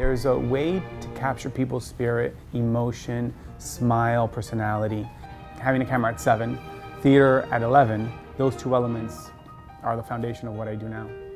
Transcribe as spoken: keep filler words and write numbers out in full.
There's a way to capture people's spirit, emotion, smile, personality. Having a camera at seven, theater at eleven, those two elements are the foundation of what I do now.